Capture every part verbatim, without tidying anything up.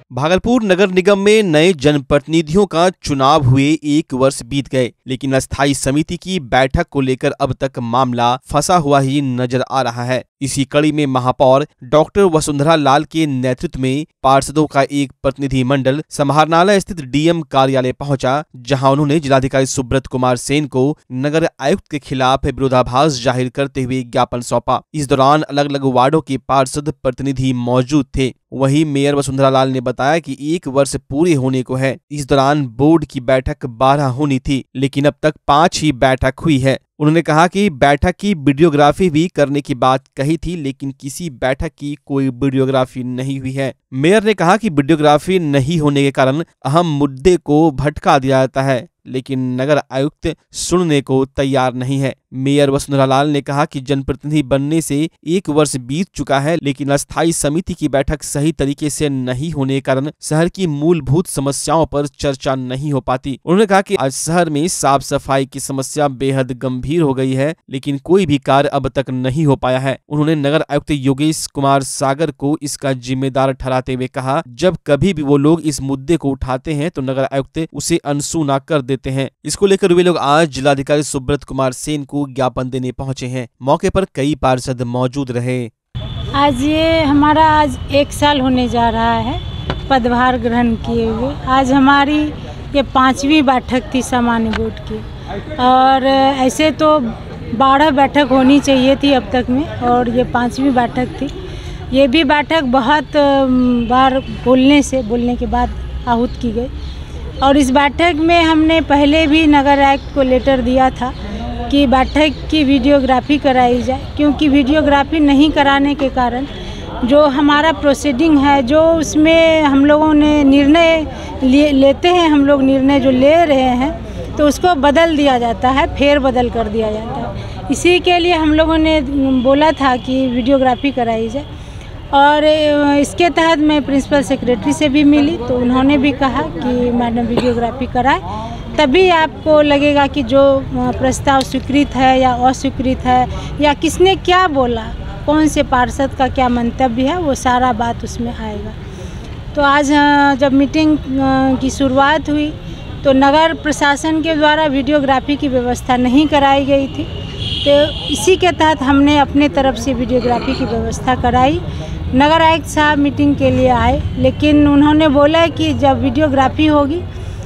भागलपुर नगर निगम में नए जनप्रतिनिधियों का चुनाव हुए एक वर्ष बीत गए, लेकिन अस्थायी समिति की बैठक को लेकर अब तक मामला फंसा हुआ ही नजर आ रहा है। इसी कड़ी में महापौर डॉक्टर वसुंधरा लाल के नेतृत्व में पार्षदों का एक प्रतिनिधि मंडल समाहरणालय स्थित डीएम कार्यालय पहुंचा, जहां उन्होंने जिलाधिकारी सुब्रत कुमार सेन को नगर आयुक्त के खिलाफ विरोधाभास जाहिर करते हुए ज्ञापन सौंपा। इस दौरान अलग अलग वार्डों के पार्षद प्रतिनिधि मौजूद थे। वहीं मेयर वसुंधरा लाल ने बताया कि एक वर्ष पूरे होने को है। इस दौरान बोर्ड की बैठक बारह होनी थी, लेकिन अब तक पांच ही बैठक हुई है। उन्होंने कहा कि बैठक की वीडियोग्राफी भी करने की बात कही थी, लेकिन किसी बैठक की कोई वीडियोग्राफी नहीं हुई है। मेयर ने कहा कि वीडियोग्राफी नहीं होने के कारण अहम मुद्दे को भटका दिया जाता है, लेकिन नगर आयुक्त सुनने को तैयार नहीं है। मेयर वसुंधरा लाल ने कहा कि जनप्रतिनिधि बनने से एक वर्ष बीत चुका है, लेकिन अस्थायी समिति की बैठक सही तरीके से नहीं होने के कारण शहर की मूलभूत समस्याओं पर चर्चा नहीं हो पाती। उन्होंने कहा कि आज शहर में साफ सफाई की समस्या बेहद गंभीर हो गई है, लेकिन कोई भी कार्य अब तक नहीं हो पाया है। उन्होंने नगर आयुक्त योगेश कुमार सागर को इसका जिम्मेदार ठहराते हुए कहा, जब कभी भी वो लोग इस मुद्दे को उठाते हैं तो नगर आयुक्त उसे अनसुना कर देते हैं। इसको लेकर वे लोग आज जिलाधिकारी सुब्रत कुमार सेन को ज्ञापन देने पहुंचे हैं। मौके पर कई पार्षद मौजूद रहे। आज ये हमारा आज एक साल होने जा रहा है पदभार ग्रहण किए हुए। आज हमारी ये पांचवी बैठक थी सामान्य बोर्ड की, और ऐसे तो बारह बैठक होनी चाहिए थी अब तक में, और ये पांचवी बैठक थी। ये भी बैठक बहुत बार बोलने से बोलने के बाद आहूत की गई, और इस बैठक में हमने पहले भी नगर आयुक्त को लेटर दिया था कि बैठक की वीडियोग्राफी कराई जाए, क्योंकि वीडियोग्राफी नहीं कराने के कारण जो हमारा प्रोसीडिंग है, जो उसमें हम लोगों ने निर्णय ले, लेते हैं हम लोग निर्णय जो ले रहे हैं, तो उसको बदल दिया जाता है, फेर बदल कर दिया जाता है। इसी के लिए हम लोगों ने बोला था कि वीडियोग्राफी कराई जाए, और इसके तहत मैं प्रिंसिपल सेक्रेटरी से भी मिली, तो उन्होंने भी कहा कि मैडम वीडियोग्राफी कराएं, तभी आपको लगेगा कि जो प्रस्ताव स्वीकृत है या अस्वीकृत है, या किसने क्या बोला, कौन से पार्षद का क्या मंतव्य है, वो सारा बात उसमें आएगा। तो आज जब मीटिंग की शुरुआत हुई तो नगर प्रशासन के द्वारा वीडियोग्राफी की व्यवस्था नहीं कराई गई थी, तो इसी के तहत हमने अपने तरफ से वीडियोग्राफी की व्यवस्था कराई। नगर आयुक्त साहब मीटिंग के लिए आए, लेकिन उन्होंने बोला कि जब वीडियोग्राफी होगी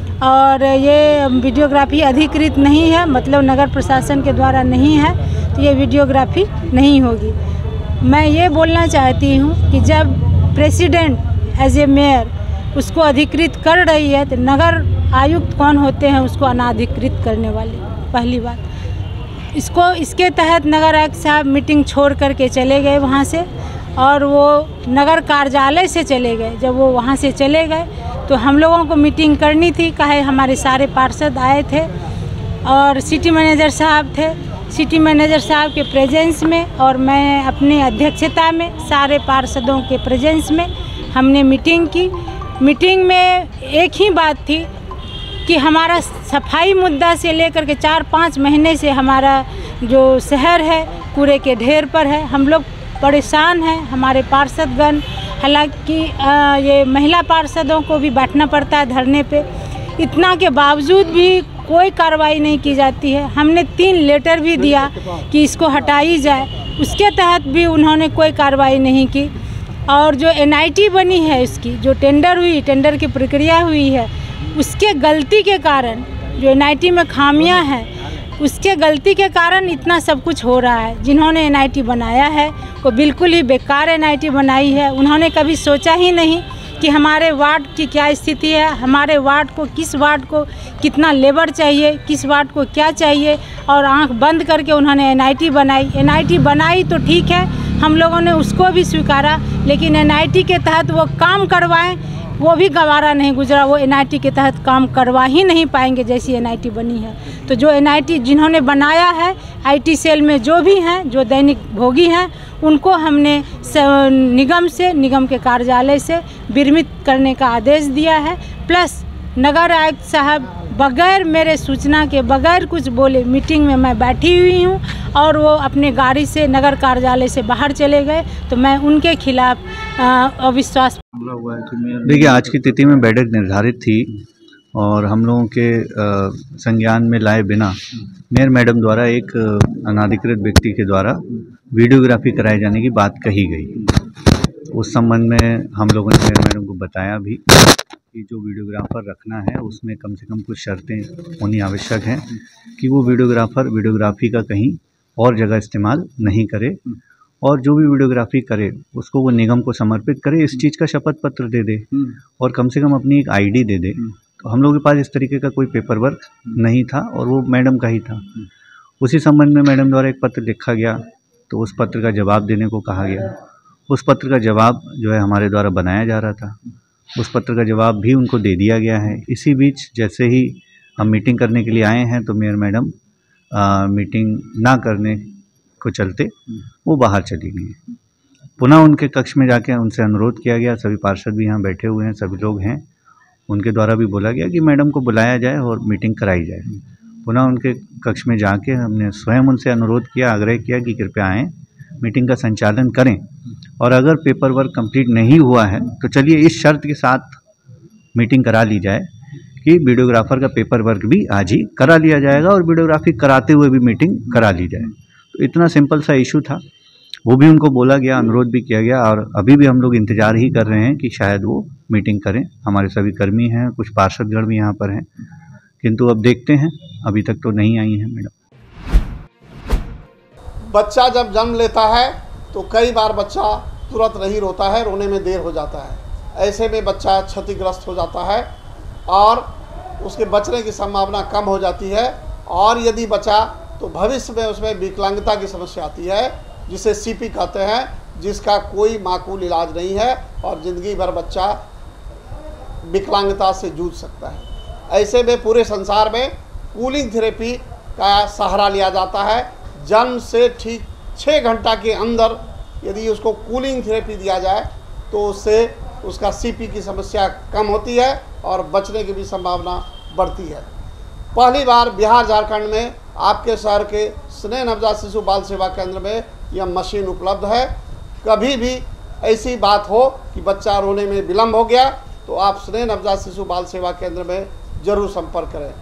और ये वीडियोग्राफी अधिकृत नहीं है, मतलब नगर प्रशासन के द्वारा नहीं है, तो ये वीडियोग्राफी नहीं होगी। मैं ये बोलना चाहती हूँ कि जब प्रेसिडेंट एज ए मेयर उसको अधिकृत कर रही है, तो नगर आयुक्त कौन होते हैं उसको अनाधिकृत करने वाले। पहली बात इसको इसके तहत नगर आयुक्त साहब मीटिंग छोड़ करके चले गए वहाँ से, और वो नगर कार्यालय से चले गए। जब वो वहाँ से चले गए तो हम लोगों को मीटिंग करनी थी, कहे हमारे सारे पार्षद आए थे और सिटी मैनेजर साहब थे। सिटी मैनेजर साहब के प्रेजेंस में और मैं अपनी अध्यक्षता में सारे पार्षदों के प्रेजेंस में हमने मीटिंग की। मीटिंग में एक ही बात थी कि हमारा सफाई मुद्दा से लेकर के चार पाँच महीने से हमारा जो शहर है कूड़े के ढेर पर है, हम लोग परेशान हैं। हमारे पार्षदगण, हालांकि ये महिला पार्षदों को भी बैठना पड़ता है धरने पे, इतना के बावजूद भी कोई कार्रवाई नहीं की जाती है। हमने तीन लेटर भी दिया कि इसको हटाई जाए, उसके तहत भी उन्होंने कोई कार्रवाई नहीं की। और जो एनआईटी बनी है, इसकी जो टेंडर हुई, टेंडर की प्रक्रिया हुई है, उसके गलती के कारण जो एनआईटी में खामियां हैं, उसके गलती के कारण इतना सब कुछ हो रहा है। जिन्होंने एनआईटी बनाया है वो बिल्कुल ही बेकार एनआईटी बनाई है। उन्होंने कभी सोचा ही नहीं कि हमारे वार्ड की क्या स्थिति है, हमारे वार्ड को किस वार्ड को कितना लेबर चाहिए, किस वार्ड को क्या चाहिए, और आंख बंद करके उन्होंने एनआईटी बनाई। एनआईटी बनाई तो ठीक है, हम लोगों ने उसको भी स्वीकारा, लेकिन एनआईटी के तहत वो काम करवाएं वो भी गवारा नहीं गुजरा। वो एनआईटी के तहत काम करवा ही नहीं पाएंगे जैसी एनआईटी बनी है। तो जो एनआईटी जिन्होंने बनाया है, आईटी सेल में जो भी हैं, जो दैनिक भोगी हैं, उनको हमने निगम से, निगम के कार्यालय से विरमित करने का आदेश दिया है। प्लस नगर आयुक्त साहब बगैर मेरे सूचना के, बगैर कुछ बोले मीटिंग में मैं बैठी हुई हूँ, और वो अपने गाड़ी से नगर कार्यालय से बाहर चले गए, तो मैं उनके खिलाफ अविश्वास। देखिए, आज की तिथि में बैठक निर्धारित थी और हम लोगों के आ, संज्ञान में लाए बिना मेयर मैडम द्वारा एक अनाधिकृत व्यक्ति के द्वारा वीडियोग्राफी कराए जाने की बात कही गई। उस संबंध में हम लोगों ने मेयर मैडम को बताया भी कि जो वीडियोग्राफर रखना है उसमें कम से कम कुछ शर्तें होनी आवश्यक हैं कि वो वीडियोग्राफर वीडियोग्राफी का कहीं और जगह इस्तेमाल नहीं करे और जो भी वीडियोग्राफी करे उसको वो निगम को समर्पित करे, इस चीज़ का शपथ पत्र दे दे और कम से कम अपनी एक आईडी दे दे। तो हम लोगों के पास इस तरीके का कोई पेपर वर्क नहीं था और वो मैडम का ही था। उसी संबंध में मैडम द्वारा एक पत्र लिखा गया, तो उस पत्र का जवाब देने को कहा गया। उस पत्र का जवाब जो है हमारे द्वारा बनाया जा रहा था, उस पत्र का जवाब भी उनको दे दिया गया है। इसी बीच जैसे ही हम मीटिंग करने के लिए आए हैं तो मेयर मैडम मीटिंग ना करने को चलते वो बाहर चली गई। पुनः उनके कक्ष में जाके उनसे अनुरोध किया गया, सभी पार्षद भी यहाँ बैठे हुए हैं, सभी लोग हैं, उनके द्वारा भी बोला गया कि मैडम को बुलाया जाए और मीटिंग कराई जाए। पुनः उनके कक्ष में जाके हमने स्वयं उनसे अनुरोध किया, आग्रह किया कि कृपया आएँ, मीटिंग का संचालन करें और अगर पेपर वर्क कंप्लीट नहीं हुआ है तो चलिए इस शर्त के साथ मीटिंग करा ली जाए कि वीडियोग्राफर का पेपर वर्क भी आज ही करा लिया जाएगा और वीडियोग्राफी कराते हुए भी मीटिंग करा ली जाए। तो इतना सिंपल सा इशू था, वो भी उनको बोला गया, अनुरोध भी किया गया और अभी भी हम लोग इंतज़ार ही कर रहे हैं कि शायद वो मीटिंग करें। हमारे सभी कर्मी हैं, कुछ पार्षदगण भी यहाँ पर हैं, किंतु अब देखते हैं, अभी तक तो नहीं आई हैं मैडम। बच्चा जब जन्म लेता है तो कई बार बच्चा तुरंत नहीं रोता है, रोने में देर हो जाता है। ऐसे में बच्चा क्षतिग्रस्त हो जाता है और उसके बचने की संभावना कम हो जाती है और यदि बचा तो भविष्य में उसमें विकलांगता की समस्या आती है, जिसे सीपी कहते हैं, जिसका कोई माकूल इलाज नहीं है और ज़िंदगी भर बच्चा विकलांगता से जूझ सकता है। ऐसे में पूरे संसार में कूलिंग थेरेपी का सहारा लिया जाता है। जन्म से ठीक छः घंटा के अंदर यदि उसको कूलिंग थेरेपी दिया जाए तो उससे उसका सीपी की समस्या कम होती है और बचने की भी संभावना बढ़ती है। पहली बार बिहार झारखंड में आपके शहर के स्नेह नवजात शिशु बाल सेवा केंद्र में यह मशीन उपलब्ध है। कभी भी ऐसी बात हो कि बच्चा रोने में विलम्ब हो गया तो आप स्नेह नवजात शिशु बाल सेवा केंद्र में जरूर संपर्क करें।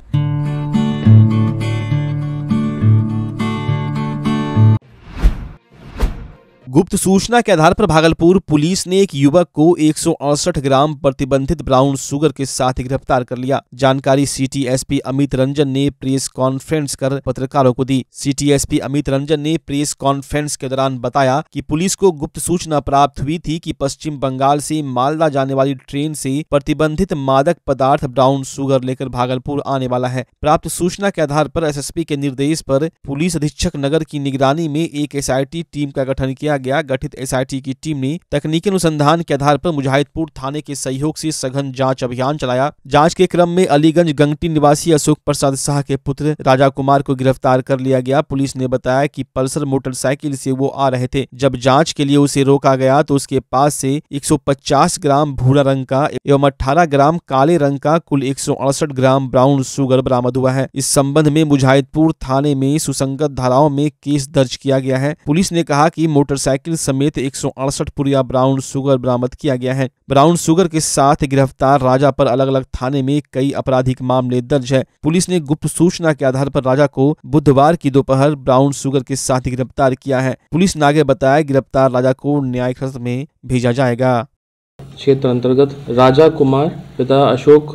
गुप्त सूचना के आधार पर भागलपुर पुलिस ने एक युवक को एक सौ अड़सठ ग्राम प्रतिबंधित ब्राउन शुगर के साथ गिरफ्तार कर लिया। जानकारी सिटी एसपी अमित रंजन ने प्रेस कॉन्फ्रेंस कर पत्रकारों को दी। सिटी एसपी अमित रंजन ने प्रेस कॉन्फ्रेंस के दौरान बताया कि पुलिस को गुप्त सूचना प्राप्त हुई थी कि पश्चिम बंगाल से मालदा जाने वाली ट्रेन से प्रतिबंधित मादक पदार्थ ब्राउन शुगर लेकर भागलपुर आने वाला है। प्राप्त सूचना के आधार पर एसएसपी के निर्देश पर पुलिस अधीक्षक नगर की निगरानी में एक एसआईटी टीम का गठन किया गया। गठित एसआईटी की टीम ने तकनीकी अनुसंधान के आधार पर मुजाहिदपुर थाने के सहयोग से सघन जांच अभियान चलाया। जांच के क्रम में अलीगंज गंगटी निवासी अशोक प्रसाद शाह के पुत्र राजा कुमार को गिरफ्तार कर लिया गया। पुलिस ने बताया कि पल्सर मोटरसाइकिल से वो आ रहे थे। जब जांच के लिए उसे रोका गया तो उसके पास से एक सौ पचास ग्राम भूरा रंग का एवं अठारह ग्राम काले रंग का कुल एक सौ अड़सठ ग्राम ब्राउन शुगर बरामद हुआ है। इस संबंध में मुजाहिदपुर थाने में सुसंगत धाराओं में केस दर्ज किया गया है। पुलिस ने कहा कि मोटरसाइकिल समेत एक सौ अड़सठ पुरिया ब्राउन शुगर बरामद किया गया है। ब्राउन शुगर के साथ गिरफ्तार राजा पर अलग अलग थाने में कई आपराधिक मामले दर्ज है। पुलिस ने गुप्त सूचना के आधार पर राजा को बुधवार की दोपहर ब्राउन शुगर के साथ गिरफ्तार किया है। पुलिस ने आगे बताया गिरफ्तार राजा को न्यायिक हिरासत में भेजा जाएगा। क्षेत्र अंतर्गत राजा कुमार पिता अशोक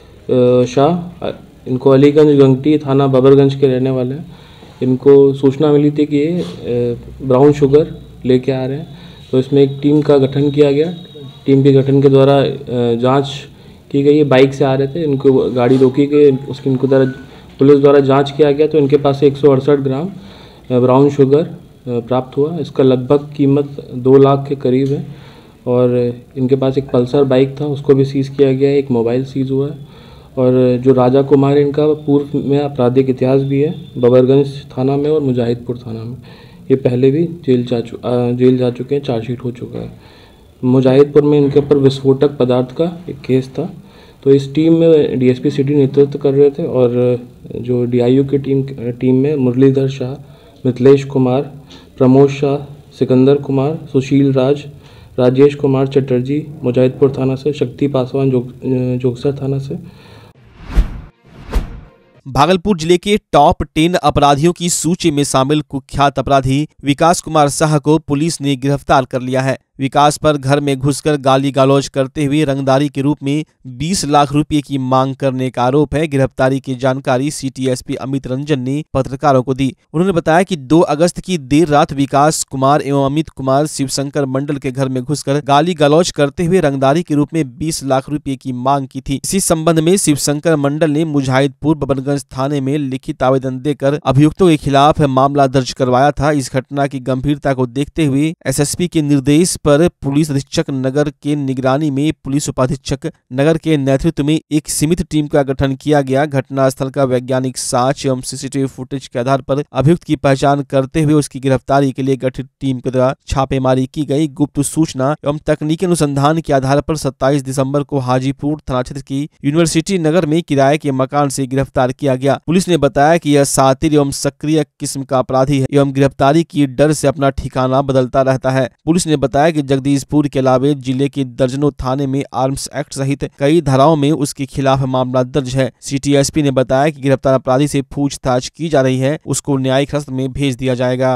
शाह, इनको अलीगंज गंगटी थाना बबरगंज के रहने वाले हैं। इनको सूचना मिली थी कि ये ब्राउन शुगर लेके आ रहे हैं, तो इसमें एक टीम का गठन किया गया। टीम के गठन के द्वारा जांच की गई। बाइक से आ रहे थे, इनको गाड़ी रोकी गई, उसकी इनको द्वारा पुलिस द्वारा जांच किया गया तो इनके पास से एक सौ अड़सठ ग्राम ब्राउन शुगर प्राप्त हुआ। इसका लगभग कीमत दो लाख के करीब है और इनके पास एक पल्सर बाइक था, उसको भी सीज़ किया गया है। एक मोबाइल सीज़ हुआ है और जो राजा कुमार इनका पूर्व में आपराधिक इतिहास भी है, बबरगंज थाना में और मुजाहिदपुर थाना में। ये पहले भी जेल जा चु जेल जा चुके हैं, चार्जशीट हो चुका है। मुजाहिदपुर में इनके ऊपर विस्फोटक पदार्थ का एक केस था। तो इस टीम में डीएसपी सिटी नेतृत्व कर रहे थे और जो डीआईयू की टीम टीम में मुरलीधर शाह, मिथिलेश कुमार, प्रमोद शाह, सिकंदर कुमार, सुशील राज, राजेश कुमार चटर्जी मुजाहिदपुर थाना से, शक्ति पासवान जोग जोगसर थाना से। भागलपुर जिले के टॉप टेन अपराधियों की सूची में शामिल कुख्यात अपराधी विकास कुमार शाह को पुलिस ने गिरफ्तार कर लिया है। विकास पर घर में घुसकर गाली गलौज करते हुए रंगदारी के रूप में बीस लाख रुपए की मांग करने का आरोप है। गिरफ्तारी की जानकारी सिटी एसपी अमित रंजन ने पत्रकारों को दी। उन्होंने बताया कि दो अगस्त की देर रात विकास कुमार एवं अमित कुमार शिवशंकर मंडल के घर में घुसकर गाली गलौज करते हुए रंगदारी के रूप में बीस लाख रुपए की मांग की थी। इसी संबंध में शिवशंकर मंडल ने मुजाहिदपुर बबरगंज थाने में लिखित आवेदन देकर अभियुक्तों के खिलाफ मामला दर्ज करवाया था। इस घटना की गंभीरता को देखते हुए एसएसपी के निर्देश पर पुलिस अधीक्षक नगर के निगरानी में पुलिस उपाधीक्षक नगर के नेतृत्व में एक सीमित टीम का गठन किया गया। घटनास्थल का वैज्ञानिक साक्ष्य एवं सीसीटीवी फुटेज के आधार पर अभियुक्त की पहचान करते हुए उसकी गिरफ्तारी के लिए गठित टीम के द्वारा छापेमारी की गई। गुप्त सूचना एवं तकनीकी अनुसंधान के आधार पर सत्ताईस दिसंबर को हाजीपुर थाना क्षेत्र की यूनिवर्सिटी नगर में किराए के मकान से गिरफ्तार किया गया। पुलिस ने बताया कि यह शातिर एवं सक्रिय किस्म का अपराधी है एवं गिरफ्तारी की डर से अपना ठिकाना बदलता रहता है। पुलिस ने बताया कि जगदीशपुर के अलावे जिले के दर्जनों थाने में आर्म्स एक्ट सहित कई धाराओं में उसके खिलाफ मामला दर्ज है। सिटी एसपी ने बताया कि गिरफ्तार अपराधी से पूछताछ की जा रही है, उसको न्यायिक हिरासत में भेज दिया जाएगा।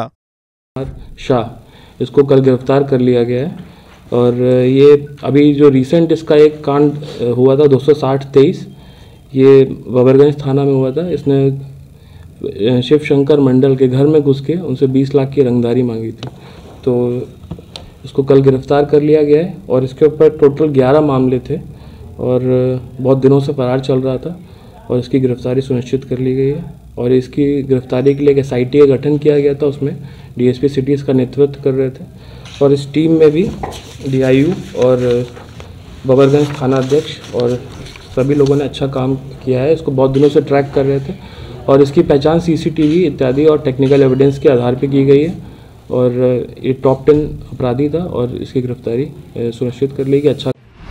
शाह इसको कल गिरफ्तार कर लिया गया है और ये अभी जो रिसेंट इसका एक कांड हुआ था दो सौ साठ तेईस, ये बबरगंज थाना में हुआ था। इसने शिव शंकर मंडल के घर में घुस के उनसे बीस लाख की रंगदारी मांगी थी, तो इसको कल गिरफ्तार कर लिया गया है और इसके ऊपर टोटल ग्यारह मामले थे और बहुत दिनों से फरार चल रहा था और इसकी गिरफ्तारी सुनिश्चित कर ली गई है। और इसकी गिरफ्तारी के लिए एक एस आई टी का गठन किया गया था, उसमें डीएसपी सिटी इसका नेतृत्व कर रहे थे और इस टीम में भी डीआईयू और बबरगंज थाना अध्यक्ष और सभी लोगों ने अच्छा काम किया है। इसको बहुत दिनों से ट्रैक कर रहे थे और इसकी पहचान सीसीटीवी इत्यादि और टेक्निकल एविडेंस के आधार पर की गई है और ये टॉप टेन अपराधी था और इसकी गिरफ्तारी सुनिश्चित कर ली कि अच्छा।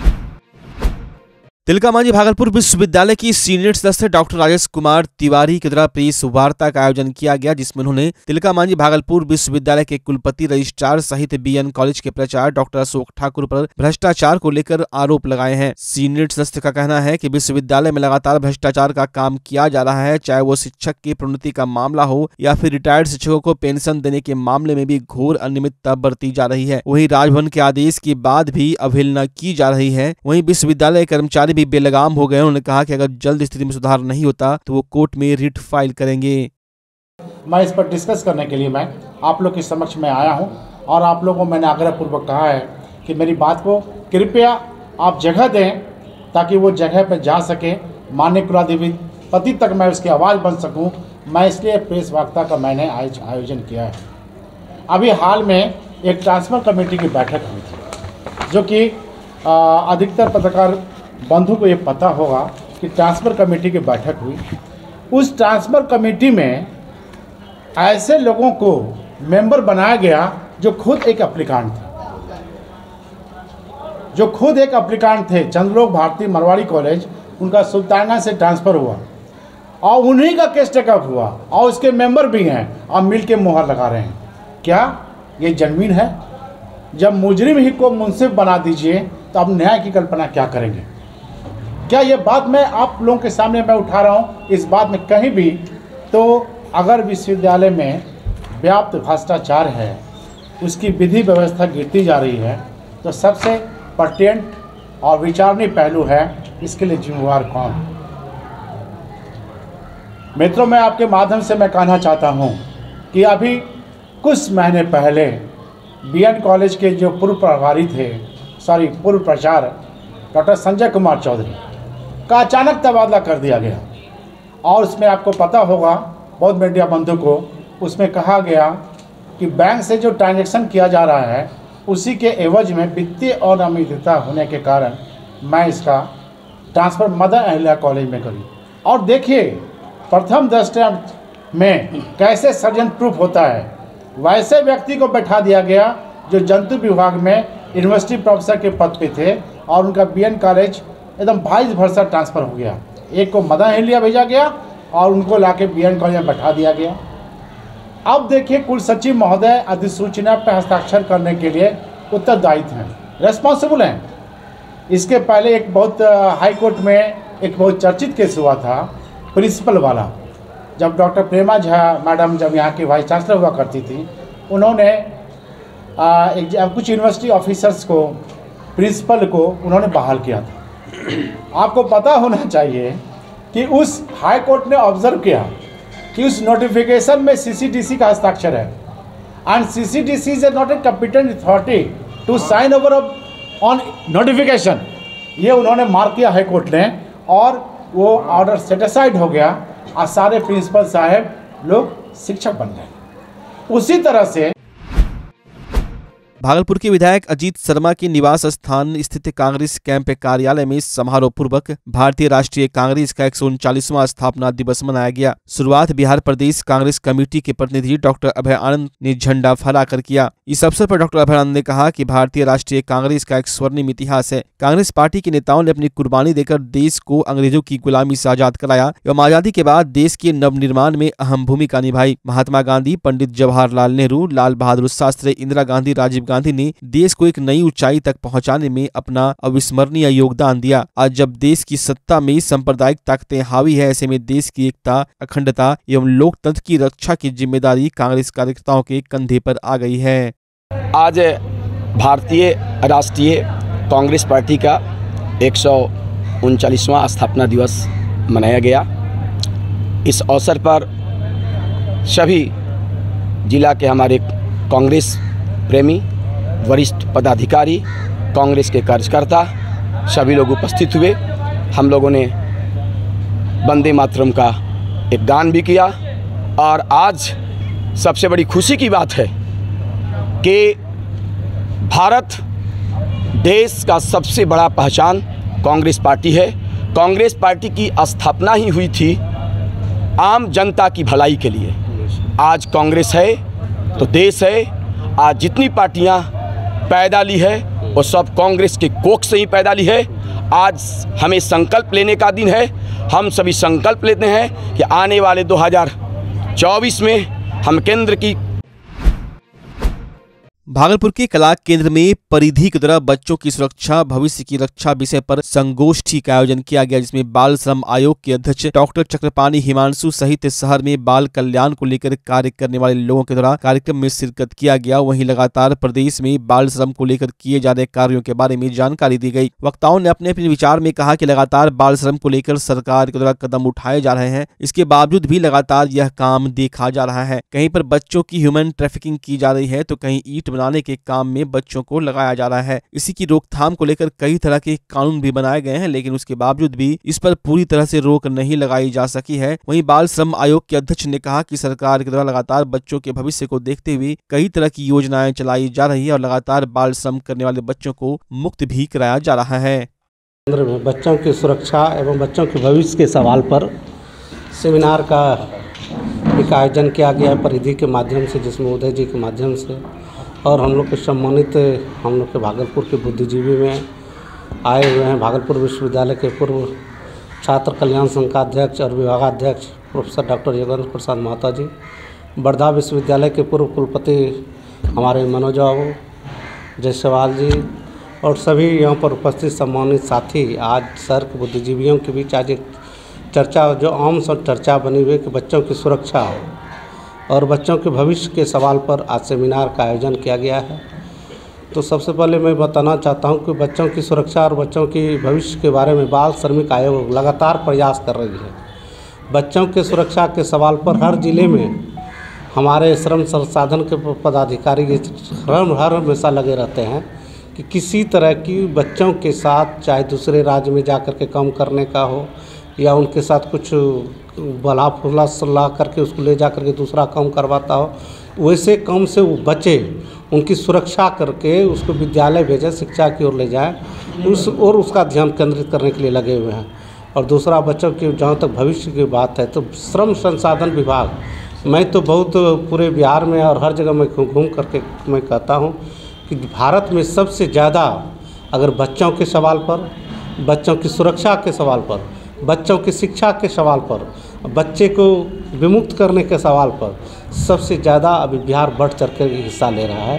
तिलका मांझी भागलपुर विश्वविद्यालय की सीनियर सदस्य डॉक्टर राजेश कुमार तिवारी के द्वारा प्रेस वार्ता का आयोजन किया गया, जिसमें उन्होंने तिलका मांझी भागलपुर विश्वविद्यालय के कुलपति रजिस्ट्रार सहित बीएन कॉलेज के प्राचार्य डॉक्टर अशोक ठाकुर पर भ्रष्टाचार को लेकर आरोप लगाए हैं। सीनियर सदस्य का कहना है कि विश्वविद्यालय में लगातार भ्रष्टाचार का काम किया जा रहा है, चाहे वो शिक्षक की प्रोन्नति का मामला हो या फिर रिटायर्ड शिक्षकों को पेंशन देने के मामले में भी घोर अनियमितता बरती जा रही है। वहीं राजभवन के आदेश के बाद भी अवहेलना की जा रही है। वहीं विश्वविद्यालय कर्मचारी भी बेलगाम हो गए। उन्होंने कहा कि अगर जल्द स्थिति में सुधार नहीं होता तो वो कोर्ट में रिट फाइल करेंगे। मैं इस पर डिस्कस करने के लिए मैं आप लोग के समक्ष में आया हूं और आप लोगों को मैंने आग्रहपूर्वक कहा है कि मेरी बात को कृपया आप जगह दें ताकि वो जगह पर जा सके, माननीय कुलाधिपति तक मैं उसकी आवाज़ बन सकूं। मैं इसलिए प्रेस वार्ता का मैंने आयोजन किया है। अभी हाल में एक ट्रांसफ़र कमेटी की बैठक हुई थी, जो कि अधिकतर पत्रकार बंधु को ये पता होगा कि ट्रांसफ़र कमेटी की बैठक हुई। उस ट्रांसफ़र कमेटी में ऐसे लोगों को मेंबर बनाया गया जो खुद एक एप्लीकांट थे जो खुद एक एप्लीकांट थे चंद्रलोक भारती मरवाड़ी कॉलेज, उनका सुल्तानगंज से ट्रांसफ़र हुआ और उन्हीं का केस टेकअप हुआ और उसके मेंबर भी हैं और मिल के मुहर लगा रहे हैं। क्या ये जनमीन है? जब मुजरिम ही को मुंसिफ बना दीजिए तो अब न्याय की कल्पना क्या करेंगे? क्या ये बात मैं आप लोगों के सामने मैं उठा रहा हूँ इस बात में कहीं भी तो अगर विश्वविद्यालय में व्याप्त भ्रष्टाचार है, उसकी विधि व्यवस्था गिरती जा रही है, तो सबसे पर्टिनेंट और विचारणीय पहलू है इसके लिए जिम्मेवार कौन? मित्रों, मैं आपके माध्यम से मैं कहना चाहता हूँ कि अभी कुछ महीने पहले बीएन कॉलेज के जो पूर्व प्रभारी थे सॉरी पूर्व प्राचार्य डॉक्टर संजय कुमार चौधरी का अचानक तबादला कर दिया गया और उसमें आपको पता होगा बहुत मीडिया बंधु को, उसमें कहा गया कि बैंक से जो ट्रांजैक्शन किया जा रहा है उसी के एवज में वित्तीय अनियमितता होने के कारण मैं इसका ट्रांसफ़र मदर अहिल्या कॉलेज में करी। और देखिए प्रथम दृष्टया में कैसे सर्जन प्रूफ होता है। वैसे व्यक्ति को बैठा दिया गया जो जंतु विभाग में यूनिवर्सिटी प्रोफेसर के पद पे थे और उनका बीएन कॉलेज एकदम वाइस वर्सा ट्रांसफ़र हो गया। एक को मदर अहिल्या भेजा गया और उनको लाके बीएन कॉलेज में बैठा दिया गया। अब देखिए कुल सचिव महोदय अधिसूचना पर हस्ताक्षर करने के लिए उत्तरदायित्व हैं, रेस्पॉन्सिबल हैं। इसके पहले एक बहुत हाई कोर्ट में एक बहुत चर्चित केस हुआ था प्रिंसिपल वाला, जब डॉक्टर प्रेमा झा मैडम जब यहाँ की वाइस चांसलर हुआ करती थी, उन्होंने आ, एक कुछ यूनिवर्सिटी ऑफिसर्स को, प्रिंसिपल को उन्होंने बहाल किया था। आपको पता होना चाहिए कि उस हाई कोर्ट ने ऑब्जर्व किया कि उस नोटिफिकेशन में सीसीडीसी का हस्ताक्षर है, and CCDC is not a competent authority to sign over on notification. ये उन्होंने मार्क किया हाई कोर्ट ने, और वो ऑर्डर सेटिस्फाइड हो गया और सारे प्रिंसिपल साहब लोग शिक्षक बन गए। उसी तरह से भागलपुर के विधायक अजीत शर्मा के निवास स्थान स्थित कांग्रेस कैंप कार्यालय में समारोह पूर्वक भारतीय राष्ट्रीय कांग्रेस का एक सौ उनचालीसवां स्थापना दिवस मनाया गया। शुरुआत बिहार प्रदेश कांग्रेस कमेटी के प्रतिनिधि डॉक्टर अभय आनंद ने झंडा फहराकर किया। इस अवसर पर डॉक्टर अभय आनंद ने कहा कि भारतीय राष्ट्रीय कांग्रेस का एक स्वर्णिम इतिहास है। कांग्रेस पार्टी के नेताओं ने अपनी कुर्बानी देकर देश को अंग्रेजों की गुलामी से आजाद कराया एवं आजादी के बाद देश के नवनिर्माण में अहम भूमिका निभाई। महात्मा गांधी, पंडित जवाहरलाल नेहरू, लाल बहादुर शास्त्री, इंदिरा गांधी, राजीव गांधी ने देश को एक नई ऊंचाई तक पहुंचाने में अपना अविस्मरणीय योगदान दिया। आज जब देश की सत्ता में सांप्रदायिक ताकतें हावी है, ऐसे में देश की एकता, अखंडता एवं लोकतंत्र की रक्षा की जिम्मेदारी कांग्रेस कार्यकर्ताओं के कंधे पर आ गई है। आज भारतीय राष्ट्रीय कांग्रेस पार्टी का एक सौ उनचालीसवां स्थापना दिवस मनाया गया। इस अवसर पर सभी जिला के हमारे कांग्रेस प्रेमी, वरिष्ठ पदाधिकारी, कांग्रेस के कार्यकर्ता सभी लोग उपस्थित हुए। हम लोगों ने वंदे मातरम का एक गान भी किया, और आज सबसे बड़ी खुशी की बात है कि भारत देश का सबसे बड़ा पहचान कांग्रेस पार्टी है। कांग्रेस पार्टी की स्थापना ही हुई थी आम जनता की भलाई के लिए। आज कांग्रेस है तो देश है। आज जितनी पार्टियां पैदा ली है वो सब कांग्रेस के कोख से ही पैदा ली है। आज हमें संकल्प लेने का दिन है। हम सभी संकल्प लेते हैं कि आने वाले दो हज़ार चौबीस में हम केंद्र की भागलपुर के कला केंद्र में परिधि की द्वारा बच्चों की सुरक्षा, भविष्य की रक्षा विषय पर संगोष्ठी का आयोजन किया गया, जिसमें बाल श्रम आयोग के अध्यक्ष डॉक्टर चक्रपाणी हिमांशु सहित शहर में बाल कल्याण को लेकर कार्य करने वाले लोगों के द्वारा कार्यक्रम में शिरकत किया गया। वहीं लगातार प्रदेश में बाल श्रम को लेकर किए जा रहे कार्यों के बारे में जानकारी दी गई। वक्ताओं ने अपने अपने विचार में कहा कि लगातार बाल श्रम को लेकर सरकार के द्वारा कदम उठाए जा रहे हैं, इसके बावजूद भी लगातार यह काम देखा जा रहा है। कहीं पर बच्चों की ह्यूमन ट्रैफिकिंग की जा रही है तो कहीं ईंट बनाने के काम में बच्चों को लगाया जा रहा है। इसी की रोकथाम को लेकर कई तरह के कानून भी बनाए गए हैं, लेकिन उसके बावजूद भी इस पर पूरी तरह से रोक नहीं लगाई जा सकी है। वहीं बाल श्रम आयोग के अध्यक्ष ने कहा कि सरकार के द्वारा लगातार बच्चों के भविष्य को देखते हुए कई तरह की योजनाएं चलाई जा रही है और लगातार बाल श्रम करने वाले बच्चों को मुक्त भी कराया जा रहा है। केंद्र में बच्चों की सुरक्षा एवं बच्चों के भविष्य के सवाल पर सेमिनार का एक आयोजन किया गया परिधि के माध्यम से, जिसमें उदय जी के माध्यम से, और हम लोग के सम्मानित हम लोग के भागलपुर के बुद्धिजीवी में आए हुए हैं। भागलपुर विश्वविद्यालय के पूर्व छात्र कल्याण संघ का अध्यक्ष और विभागाध्यक्ष प्रोफेसर डॉक्टर योगेंद्र प्रसाद महता जी, वर्धा विश्वविद्यालय के पूर्व कुलपति हमारे मनोज बाबू जायसवाल जी, और सभी यहाँ पर उपस्थित सम्मानित साथी। आज सर के बुद्धिजीवियों के बीच आज एक चर्चा, जो आम सब चर्चा बनी हुई कि बच्चों की सुरक्षा और बच्चों के भविष्य के सवाल पर आज सेमिनार का आयोजन किया गया है। तो सबसे पहले मैं बताना चाहता हूं कि बच्चों की सुरक्षा और बच्चों की भविष्य के बारे में बाल श्रमिक आयोग लगातार प्रयास कर रही है। बच्चों के सुरक्षा के सवाल पर हर जिले में हमारे श्रम संसाधन के पदाधिकारी हर हर हमेशा लगे रहते हैं कि किसी तरह की बच्चों के साथ, चाहे दूसरे राज्य में जा कर के काम करने का हो या उनके साथ कुछ बला फुला सलाह करके उसको ले जा करके दूसरा काम करवाता हो, वैसे काम से वो बचे, उनकी सुरक्षा करके उसको विद्यालय भेजें, शिक्षा की ओर ले जाएं, उस और उसका ध्यान केंद्रित करने के लिए लगे हुए हैं। और दूसरा, बच्चों की जहाँ तक भविष्य की बात है तो श्रम संसाधन विभाग, मैं तो बहुत पूरे बिहार में और हर जगह मैं घूम घूम करके मैं कहता हूँ कि भारत में सबसे ज़्यादा अगर बच्चों के सवाल पर, बच्चों की सुरक्षा के सवाल पर, बच्चों की शिक्षा के सवाल पर, बच्चे को विमुक्त करने के सवाल पर सबसे ज़्यादा अभी बिहार बढ़ चढ़ कर हिस्सा ले रहा है।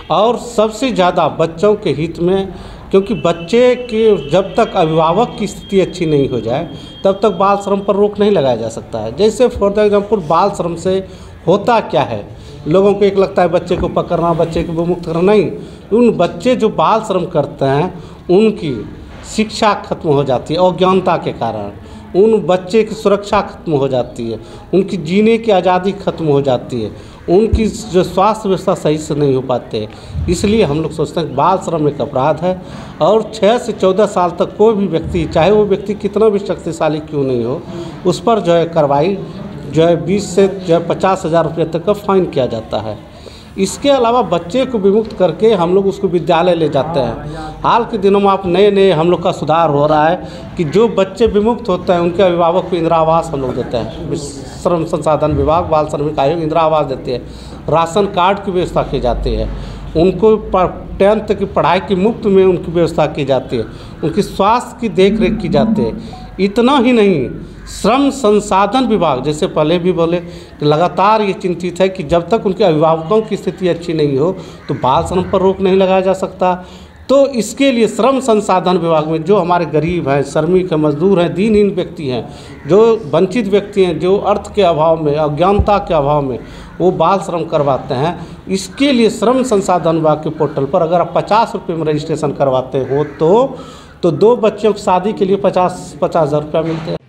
और सबसे ज़्यादा बच्चों के हित में, क्योंकि बच्चे के जब तक अभिभावक की स्थिति अच्छी नहीं हो जाए तब तक बाल श्रम पर रोक नहीं लगाया जा सकता है। जैसे फॉर एग्जाम्पल बाल श्रम से होता क्या है, लोगों को एक लगता है बच्चे को पकड़ना, बच्चे को विमुक्त करना, नहीं, उन बच्चे जो बाल श्रम करते हैं उनकी शिक्षा खत्म हो जाती है अज्ञानता के कारण, उन बच्चे की सुरक्षा खत्म हो जाती है, उनकी जीने की आज़ादी खत्म हो जाती है, उनकी जो स्वास्थ्य व्यवस्था सही से नहीं हो पाते। इसलिए हम लोग सोचते हैं कि बाल श्रम एक अपराध है और छः से चौदह साल तक कोई भी व्यक्ति, चाहे वो व्यक्ति कितना भी शक्तिशाली क्यों नहीं हो, उस पर जो है कार्रवाई जो है बीस से जो है पचास हज़ार रुपये तक का फाइन किया जाता है। इसके अलावा बच्चे को विमुक्त करके हम लोग उसको विद्यालय ले जाते हैं। हाल के दिनों में आप नए नए हम लोग का सुधार हो रहा है कि जो बच्चे विमुक्त होते हैं उनके अभिभावक को इंदिरा आवास हम लोग देते हैं। श्रम संसाधन विभाग, बाल श्रमिक आयोग इंदिरा आवास देते हैं, राशन कार्ड की व्यवस्था की जाती है, उनको टेंथ की पढ़ाई की मुफ्त में उनकी व्यवस्था की जाती है, उनकी स्वास्थ्य की देख रेख की जाती है। इतना ही नहीं, श्रम संसाधन विभाग, जैसे पहले भी बोले, कि लगातार ये चिंतित है कि जब तक उनके अभिभावकों की स्थिति अच्छी नहीं हो तो बाल श्रम पर रोक नहीं लगाया जा सकता। तो इसके लिए श्रम संसाधन विभाग में जो हमारे गरीब हैं, श्रमिक हैं, मजदूर हैं, दीनहीन व्यक्ति हैं, जो वंचित व्यक्ति हैं, जो अर्थ के अभाव में, अज्ञानता के अभाव में वो बाल श्रम करवाते हैं, इसके लिए श्रम संसाधन विभाग के पोर्टल पर अगर आप पचास रुपये में रजिस्ट्रेशन करवाते हो तो तो दो बच्चों की शादी के लिए पचास पचास हज़ार रुपया मिलते हैं।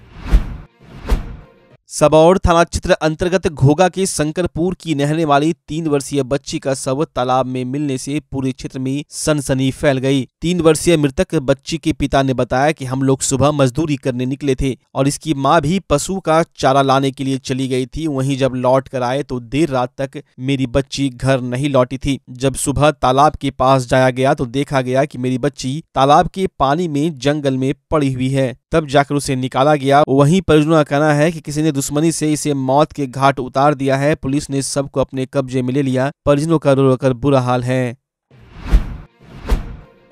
सबौर थाना क्षेत्र अंतर्गत घोगा के शंकरपुर की रहने वाली तीन वर्षीय बच्ची का शव तालाब में मिलने से पूरे क्षेत्र में सनसनी फैल गई। तीन वर्षीय मृतक बच्ची के पिता ने बताया कि हम लोग सुबह मजदूरी करने निकले थे और इसकी मां भी पशु का चारा लाने के लिए चली गई थी। वहीं जब लौट कर आए तो देर रात तक मेरी बच्ची घर नहीं लौटी थी। जब सुबह तालाब के पास जाया गया तो देखा गया कि मेरी बच्ची तालाब के पानी में जंगल में पड़ी हुई है। तब जाकर उसे निकाला गया। वहीं परिजनों का कहना है कि किसी ने दुश्मनी से इसे मौत के घाट उतार दिया है। पुलिस ने सबको अपने कब्जे में ले लिया। परिजनों का रो रो कर बुरा हाल है।